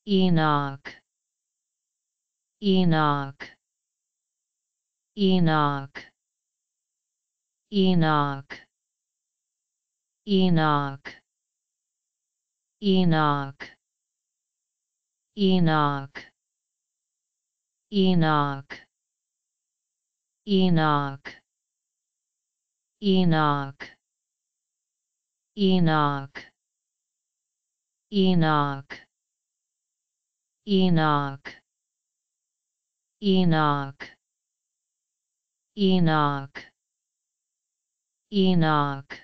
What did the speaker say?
Enoch, Enoch, Enoch, Enoch, Enoch, Enoch, Enoch, Enoch, Enoch, Enoch, Enoch, Enoch, Enoch, Enoch, Enoch, Enoch,